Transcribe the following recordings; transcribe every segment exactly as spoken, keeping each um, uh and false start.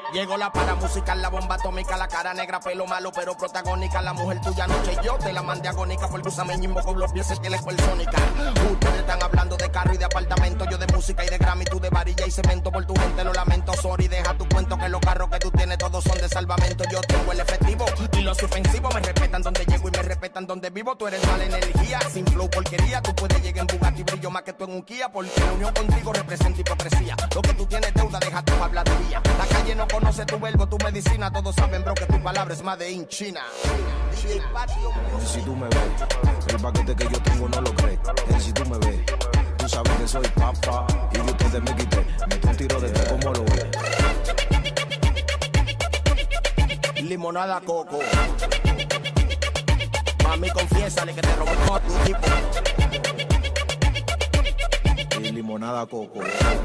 Llegó la para musical, la bomba atómica, la cara negra, pelo malo, pero protagónica. La mujer tuya noche yo te la mandé agónica. Por usa meñimbo con los pies que la escuela sónica. Ustedes están hablando de carro y de apartamento. Yo de música y de Grammy, tú de varilla y cemento. Por tu gente lo lamento, sorry, deja tu cuento que los carros que tú tienes todos son de salvamento. Yo tengo el efectivo y los ofensivos me respetan donde llego y me respetan donde vivo. Tú eres mala energía, sin flow porquería. Tú puedes llegar en Bugatti, brillo más que tú en un Kia. Porque la unión contigo representa hipocresía. Lo que tú tienes deuda, deja tu habladuría. La calle no conoce tu verbo, tu medicina. Todos saben, bro, que tu palabra es made in China. Si tú me ves, el paquete que yo tengo no lo crees. Si tú me ves, tú sabes que soy papá. Y de ustedes me quité, metí un tiro de tres, ¿cómo lo ves? Limonada coco. Mami, confiésale que te robó tu tipo. Y limonada coco.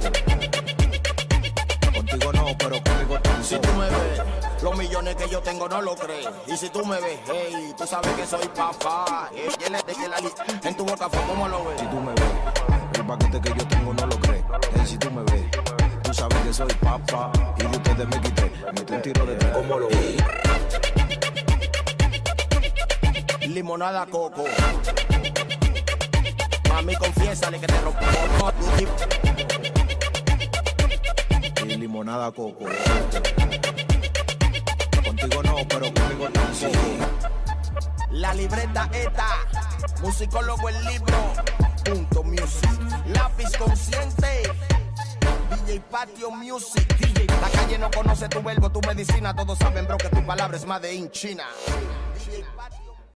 Contigo no, pero conmigo tampoco. Si tú me ves, los millones que yo tengo no lo crees. Y si tú me ves, hey, tú sabes que soy papá. Hey, de que la li en tu boca fue como lo ves. Si tú me ves, el paquete que yo tengo no lo crees. Hey, si tú me ves, tú sabes que soy papá. Y de ustedes me quité, metí un tiro de tres, ¿cómo lo ves? Limonada coco. Mami, confiésale que te rompo tu tipo. Y limonada coco. Contigo no, pero conmigo tampoco. La libreta esta, musicólogo el libro, punto music. Lápiz consciente, D J Patio Music. D J, la calle no conoce tu verbo, tu medicina. Todos saben, bro, que tu palabra es made in China. D J Patio.